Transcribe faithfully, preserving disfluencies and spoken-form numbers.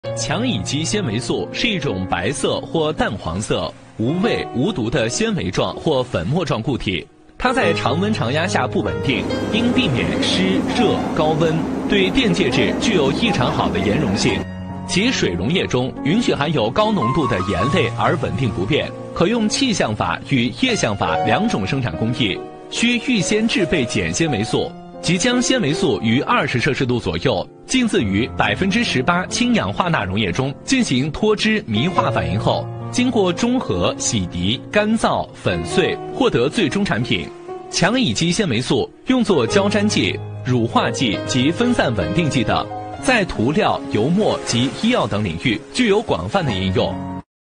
强乙基纤维素是一种白色或淡黄色、无味无毒的纤维状或粉末状固体。它在常温常压下不稳定，应避免湿、热、高温，对电介质具有异常好的盐溶性。其水溶液中允许含有高浓度的盐类而稳定不变，可用气象法与液相法两种生产工艺，需预先制备碱纤维素，即将纤维素于二十摄氏度左右浸渍于百分之十八氢氧化钠溶液中进行脱脂醚化反应后，经过中和、洗涤、干燥、粉碎，获得最终产品。强乙基纤维素用作胶粘剂、乳化剂及分散稳定剂等，在涂料、油墨及医药等领域具有广泛的应用。